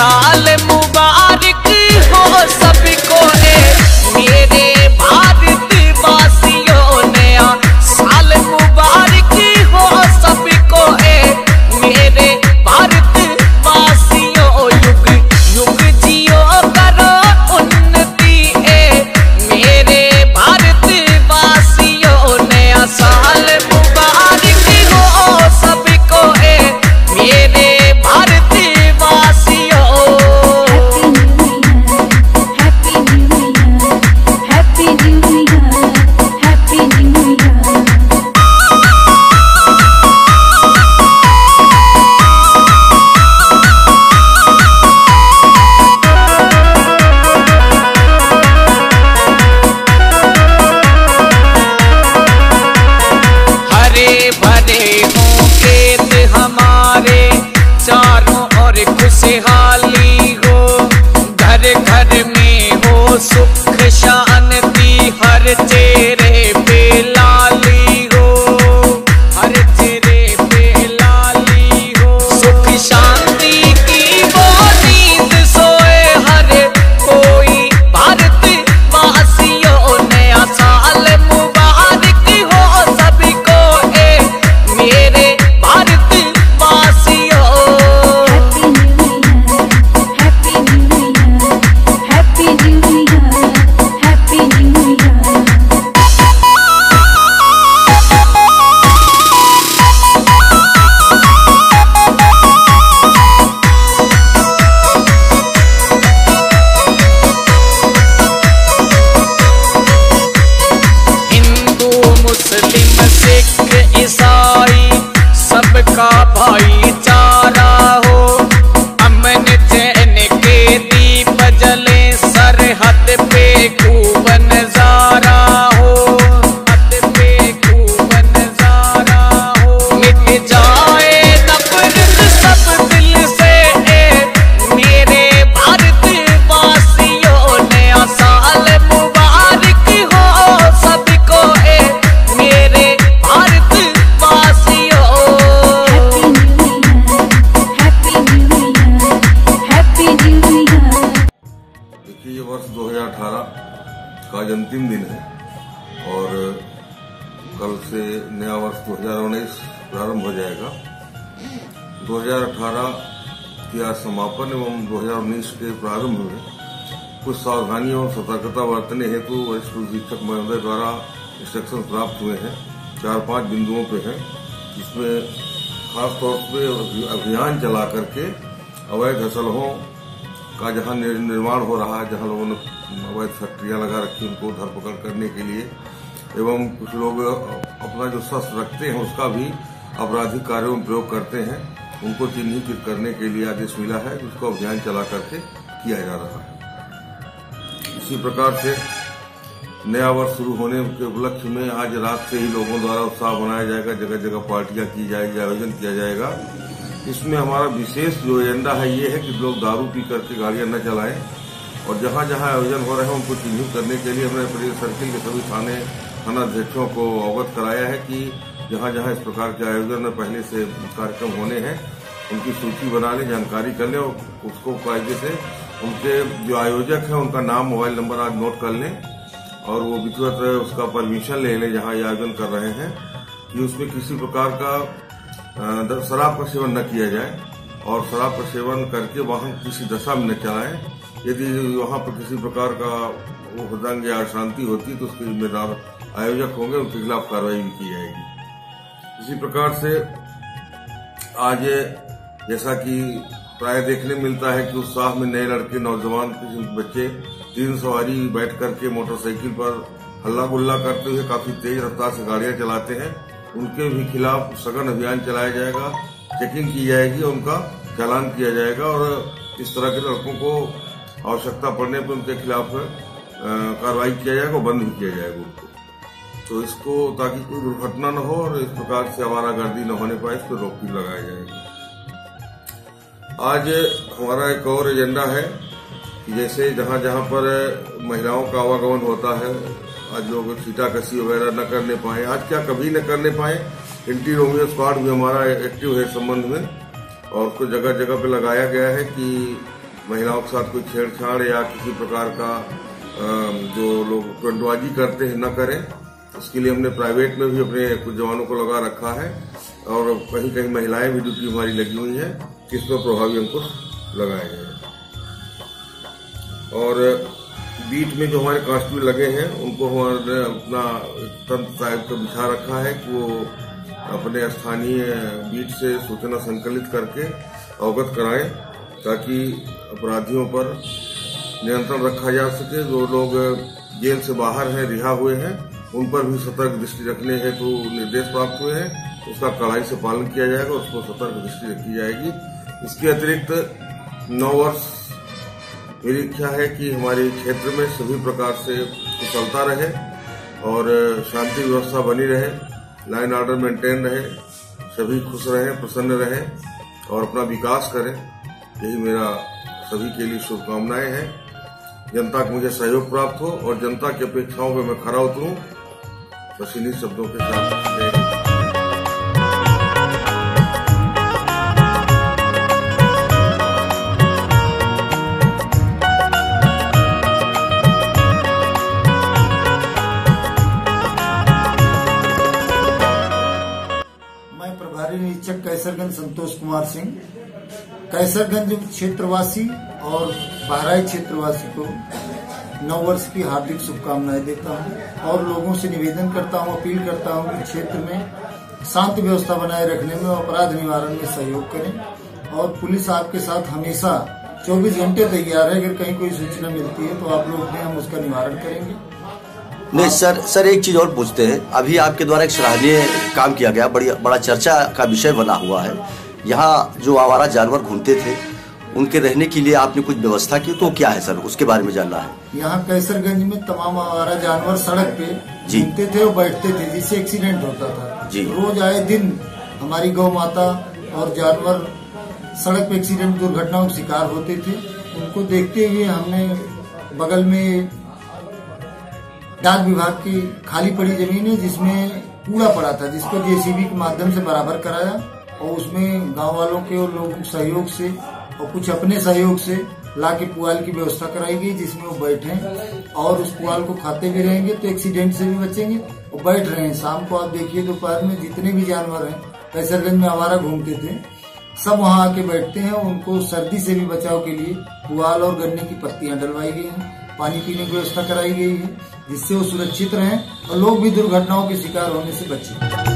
साल मुबारक हो सबको मेरे भारतवासियों, नया साल मुबारक हो सबको मेरे भारतवासियों। युग युग जियो करो उन्नति मेरे भारतवासियों, नया साल मुबारक हो सबको मेरे भारतवासियों। हमारे चारों ओर खुशहाली हो, घर घर में हो सुख शांति, हर चेहरे पे लाली हो, हर चेहरे पे लाली हो। सुख शांति की वो नींद सोए हर कोई भारतवासियों, नया साल मुबारक हो सबको मेरे भारतवासियों। हिंदू मुस्लिम सिख ईसाई सबका भाईचारा हो, अमन चैन के दीप जले सरहद पे खूब नजारा हो, हद पे खूब नजारा हो। मिट जाए नफरत सब दिल से मेरे भारतवासियों, नया साल मुबारक हो सबको मेरे भारतवासियों। देखिए, ये वर्ष 2018 का आज अंतिम दिन है और कल से नया वर्ष 2019 प्रारंभ हो जाएगा। 2018 की आज समापन एवं 2019 के प्रारंभ में कुछ सावधानियों और सतर्कता बरतने हेतु वरिष्ठ शिक्षक महोदय द्वारा इंस्ट्रक्शन प्राप्त हुए हैं। 4-5 बिंदुओं पे हैं, जिसमें खासतौर पे अभियान चला करके अवैध असलहों का जहां निर्माण हो रहा है, जहां लोगों ने अवैध फैक्ट्रियां लगा रखी, उनको धरपकड़ करने के लिए, एवं कुछ लोग अपना जो शस्त्र रखते हैं उसका भी आपराधिक कार्यों में प्रयोग करते हैं, उनको चिन्हित करने के लिए आदेश मिला है, जिसको अभियान चला करके किया जा रहा है। इसी प्रकार से नया वर्ष शुरू होने के उपलक्ष्य में आज रात से ही लोगों द्वारा उत्साह बनाया जाएगा, जगह जगह पार्टियां की जाएगी, आयोजन किया जाएगा। इसमें हमारा विशेष जो एजेंडा है ये है कि लोग दारू पी करके गाड़ियां न चलाएं, और जहां जहां आयोजन हो रहे हैं उनको चिन्हित करने के लिए हमने अपने सर्किल के सभी थानाध्यक्षों को अवगत कराया है कि जहां जहां इस प्रकार के आयोजन में पहले से कार्यक्रम होने हैं उनकी सूची बना लें, जानकारी कर लें और उसको कायदे से उनके जो आयोजक हैं उनका नाम, मोबाइल नंबर आज नोट कर लें और वो विधिवत उसका परमिशन ले लें जहां ये आयोजन कर रहे हैं, कि उसमें किसी प्रकार का शराब का सेवन न किया जाए और शराब का सेवन करके वाहन किसी दशा में न चलाएं। यदि वहां पर किसी प्रकार का वो हृदंग या अशांति होती है तो उसके जिम्मेदार आयोजक होंगे, उनके खिलाफ कार्रवाई भी की जाएगी। इसी प्रकार से आज जैसा कि प्राय देखने मिलता है कि उत्साह में नए लड़के, नौजवान, किसी बच्चे 3 सवारी बैठ करके मोटरसाइकिल पर हल्ला गुल्ला करते हुए काफी तेज रफ्तार से गाड़ियां चलाते हैं, उनके भी खिलाफ सघन अभियान चलाया जाएगा, चेकिंग की जाएगी, उनका चालान किया जाएगा और इस तरह के लड़कों को आवश्यकता पड़ने पर उनके खिलाफ कार्रवाई किया जाएगा, बंद भी किया जाएगा उनको। तो इसको ताकि कोई दुर्घटना न हो और इस प्रकार से आवारागर्दी न होने पाए, इस पर रोक भी लगाया जाएगा। आज हमारा एक और एजेंडा है कि जैसे जहां जहां पर महिलाओं का आवागमन होता है, आज लोग छीटाकशी वगैरह न करने पाए, आज क्या कभी न करने पाए, एंटी रोमियो स्क्वाड भी हमारा एक्टिव है इस संबंध में और उसको जगह जगह पे लगाया गया है कि महिलाओं के साथ कोई छेड़छाड़ या किसी प्रकार का जो लोग टंटबाजी करते हैं न करें। इसके लिए हमने प्राइवेट में भी अपने कुछ जवानों को लगा रखा है और कहीं कहीं महिलाएं भी ड्यूटी हमारी लगी हुई है कि इसमें प्रभावी अंकुश लगाए गए। और बीट में जो हमारे कांस्टेबल लगे हैं उनको हमारे अपना तंत्र टाइप का बिछा रखा है कि वो अपने स्थानीय बीट से सूचना संकलित करके अवगत कराएं ताकि अपराधियों पर नियंत्रण रखा जा सके। जो लोग जेल से बाहर हैं, रिहा हुए हैं, उन पर भी सतर्क दृष्टि रखने हेतु निर्देश प्राप्त हुए हैं। उसका कड़ाई से पालन किया जाएगा, उसको सतर्क दृष्टि रखी जाएगी। इसके अतिरिक्त 9 वर्ष मेरी इच्छा है कि हमारे क्षेत्र में सभी प्रकार से कुशलता रहे और शांति व्यवस्था बनी रहे, लाइन ऑर्डर मेंटेन रहे, सभी खुश रहें, प्रसन्न रहें और अपना विकास करें। यही मेरा सभी के लिए शुभकामनाएं हैं। जनता को मुझे सहयोग प्राप्त हो और जनता की अपेक्षाओं पर मैं खरा उतरूं। बस इन्हीं शब्दों के साथ निरीक्षक कैसरगंज संतोष कुमार सिंह, कैसरगंज क्षेत्रवासी और बहराइच क्षेत्रवासी को 9 वर्ष की हार्दिक शुभकामनाएं देता हूं और लोगों से निवेदन करता हूं, अपील करता हूं कि क्षेत्र में शांति व्यवस्था बनाए रखने में, अपराध निवारण में सहयोग करें और पुलिस आपके साथ हमेशा 24 घंटे तैयार है। अगर कहीं कोई सूचना मिलती है तो आप लोग ने हम उसका निवारण करेंगे। नहीं सर एक चीज और पूछते हैं। अभी आपके द्वारा एक सराहनीय काम किया गया, बड़ा चर्चा का विषय बना हुआ है। यहाँ जो आवारा जानवर घूमते थे उनके रहने के लिए आपने कुछ व्यवस्था की, तो क्या है सर, उसके बारे में जानना है। यहाँ कैसरगंज में तमाम आवारा जानवर सड़क पे घूमते थे और बैठते थे, जिससे एक्सीडेंट होता था जी। रोज आए दिन हमारी गौ माता और जानवर सड़क पे एक्सीडेंट दुर्घटनाओं के शिकार होते थे। उनको देखते हुए हमने बगल में डाक विभाग की खाली पड़ी जमीन है जिसमें कूड़ा पड़ा था, जिसको जेसीबी के माध्यम से बराबर कराया और उसमें गांव वालों के और लोगों के सहयोग से और कुछ अपने सहयोग से लाके पुआल की व्यवस्था कराई गई, जिसमें वो बैठे और उस पुआल को खाते भी रहेंगे तो एक्सीडेंट से भी बचेंगे और बैठ रहे हैं। शाम को आप देखिए दोपहर में जितने भी जानवर हैं कैसरगंज में आवारा घूमते थे सब वहाँ आके बैठते हैं। उनको सर्दी से भी बचाव के लिए पुआल और गन्ने की पत्तियां डलवाई गई हैं, पानी पीने की व्यवस्था कराई गई है, जिससे वो सुरक्षित रहें और लोग भी दुर्घटनाओं के शिकार होने से बचें।